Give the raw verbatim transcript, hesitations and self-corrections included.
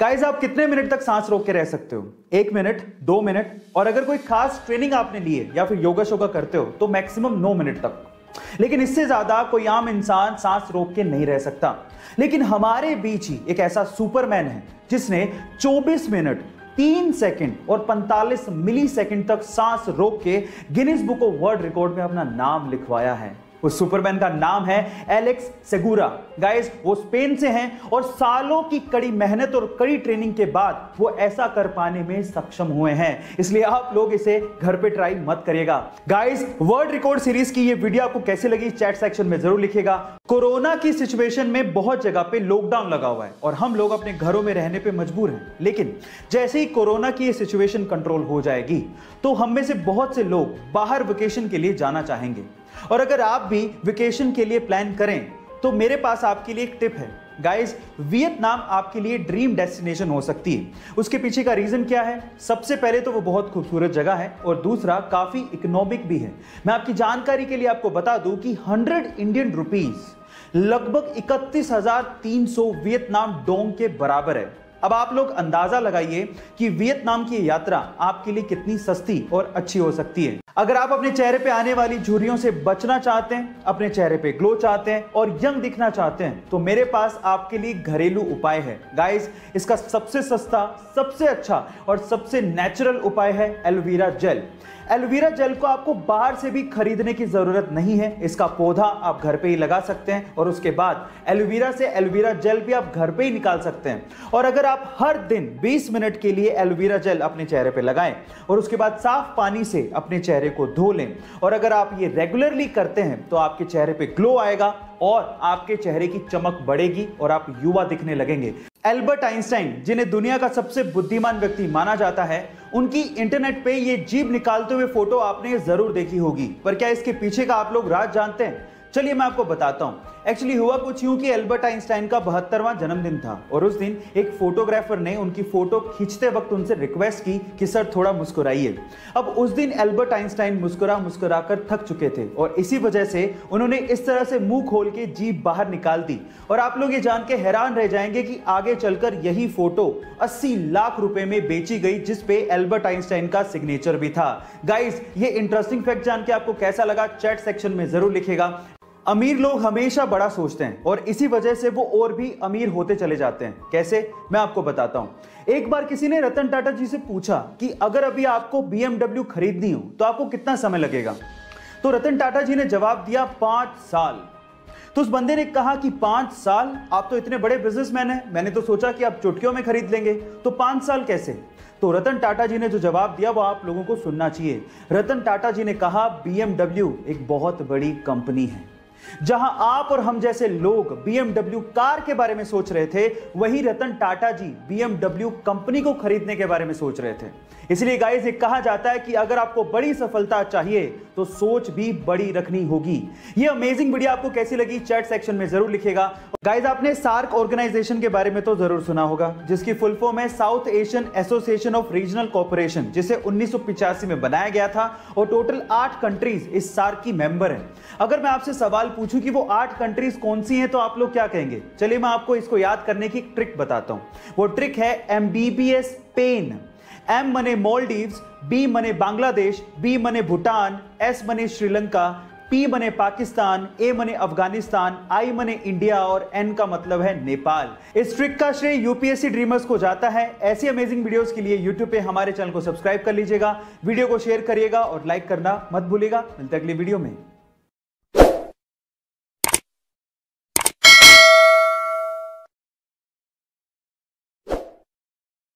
Guys, आप कितने minute तक सांस रोक के रह सकते हो? एक मिनट, दो मिनट, और अगर कोई खास ट्रेनिंग आपने ली है या फिर योगा शोगा करते हो तो मैक्सिमम नौ मिनट तक। लेकिन इससे ज्यादा कोई आम इंसान सांस रोक के नहीं रह सकता। लेकिन हमारे बीच ही एक ऐसा सुपरमैन है जिसने चौबीस मिनट, तीन सेकंड और पैंतालीस मिली सेकंड तक सांस रोक के Guinness book of world record में अपना नाम लिखवाया है। उस सुपरमैन का नाम है एलेक्स सेगुरा। गाइस, वो स्पेन से हैं और सालों की कड़ी मेहनत और कड़ी ट्रेनिंग के बाद वो ऐसा कर पाने में सक्षम हुए हैं। इसलिए आप लोग इसे घर पे ट्राई मत करिएगा। गाइस, वर्ल्ड रिकॉर्ड सीरीज की ये वीडियो आपको कैसे लगी चैट सेक्शन में जरूर लिखिएगा। कोरोना की सिचुएशन में बहुत जगह पे लॉकडाउन लगा हुआ है और हम लोग अपने घरों में रहने पे मजबूर हैं। लेकिन जैसे ही कोरोना की ये सिचुएशन कंट्रोल हो जाएगी तो हम में से बहुत से लोग बाहर वेकेशन के लिए जाना चाहेंगे। और अगर आप भी वेकेशन के लिए प्लान करें तो मेरे पास आपके लिए एक टिप है। गाइस, वियतनाम आपके लिए ड्रीम डेस्टिनेशन हो सकती है। उसके पीछे का रीजन क्या है? सबसे पहले तो वो बहुत खूबसूरत जगह है और दूसरा काफी इकोनॉमिक भी है। मैं आपकी जानकारी के लिए आपको बता दूं कि हंड्रेड इंडियन रुपीस लगभग इकतीस हजार तीन सौ वियतनाम डोंग के बराबर है। अब आप लोग अंदाजा लगाइए कि वियतनाम की यात्रा आपके लिए कितनी सस्ती और अच्छी हो सकती है। अगर आप अपने चेहरे पे आने वाली झुर्रियों से बचना चाहते हैं, अपने चेहरे पे ग्लो चाहते हैं और यंग दिखना चाहते हैं तो मेरे पास आपके लिए घरेलू उपाय है। गाइस, इसका सबसे सस्ता, सबसे अच्छा और सबसे नेचुरल उपाय है एलोवेरा जेल। एलोवेरा जेल को आपको बाहर से भी खरीदने की जरूरत नहीं है। इसका पौधा आप घर पे ही लगा सकते हैं और उसके बाद एलोवेरा से एलोवेरा जेल भी आप घर पे ही निकाल सकते हैं। और अगर आप हर दिन बीस मिनट के लिए एलोवेरा जेल अपने चेहरे पे लगाएं और उसके बाद साफ पानी से अपने चेहरे को धो लें और अगर आप ये रेगुलरली करते हैं तो आपके चेहरे पे ग्लो आएगा और आपके चेहरे की चमक बढ़ेगी और आप युवा दिखने लगेंगे। एल्बर्ट आइंस्टाइन, जिन्हें दुनिया का सबसे बुद्धिमान व्यक्ति माना जाता है, उनकी इंटरनेट पे ये जीभ निकालते हुए फोटो आपने जरूर देखी होगी। पर क्या इसके पीछे का आप लोग राज जानते हैं? चलिए मैं आपको बताता हूं। एक्चुअली हुआ कुछ यूं कि एल्बर्ट आइंस्टाइन का बहत्तरवां जन्मदिन था और उस दिन एक फोटोग्राफर ने उनकी फोटो खींचते वक्त उनसे रिक्वेस्ट की कि सर थोड़ा मुस्कुराइए। अब उस दिन एल्बर्ट आइंस्टाइन मुस्कुरा मुस्कुरा कर थक चुके थे और इसी वजह से उन्होंने इस तरह से मुंह खोल के जीभ बाहर निकाल दी। और आप लोग ये जान के हैरान रह जाएंगे कि आगे चलकर यही फोटो अस्सी लाख रुपए में बेची गई, जिसपे एल्बर्ट आइंस्टाइन का सिग्नेचर भी था। गाइस, ये इंटरेस्टिंग फैक्ट जान के आपको कैसा लगा चैट सेक्शन में जरूर लिखिएगा। अमीर लोग हमेशा बड़ा सोचते हैं और इसी वजह से वो और भी अमीर होते चले जाते हैं। कैसे? मैं आपको बताता हूं। एक बार किसी ने रतन टाटा जी से पूछा कि अगर अभी आपको बी एम डब्ल्यू खरीदनी हो तो आपको कितना समय लगेगा? तो रतन टाटा जी ने जवाब दिया पांच साल। तो उस बंदे ने कहा कि पांच साल? आप तो इतने बड़े बिजनेसमैन हैं, मैंने तो सोचा कि आप चुटकियों में खरीद लेंगे, तो पांच साल कैसे? तो रतन टाटा जी ने जो जवाब दिया वो आप लोगों को सुनना चाहिए। रतन टाटा जी ने कहा, बी एम डब्ल्यू एक बहुत बड़ी कंपनी है। जहां आप और हम जैसे लोग बी एम डब्ल्यू कार के बारे में सोच रहे थे, वही Ratan Tata ji B M W company को खरीदने के बारे में सोच रहे थे। इसलिए गाइस, ये कहा जाता है कि अगर आपको बड़ी सफलता चाहिए तो सोच भी बड़ी रखनी होगी। ये अमेजिंग वीडियो आपको कैसी लगी चैट सेक्शन में जरूर लिखिएगा। गाइस, आपने सार्क ऑर्गेनाइजेशन के बारे में तो जरूर सुना होगा, जिसकी फुल फॉर्म है South Asian Association of Regional Cooperation, जिसे उन्नीस सौ पिचासी में बनाया गया था और टोटल आठ कंट्रीज इस सार्क की मेंबर हैं। अगर मैं आपसे सवाल पूछूं कि वो आठ कंट्रीज कौन सी हैं तो आप लोग क्या कहेंगे? चलिए मैं आपको इसको याद करने की एक ट्रिक बताता हूं। वो ट्रिक है M B B S pen. M मने मालदीव्स, बी मने बांग्लादेश, बी मने भूटान, एस मने श्रीलंका, पी मने पाकिस्तान, ए मने अफगानिस्तान, आई मने इंडिया और एन का मतलब है नेपाल। इस ट्रिक का श्रेय U P S C dreamers को जाता है। ऐसी अमेजिंग वीडियोस के लिए यूट्यूब पे हमारे चैनल को सब्सक्राइब कर लीजिएगा, वीडियो को शेयर करिएगा और लाइक करना मत भूलिएगा। मिलते हैं अगली वीडियो में।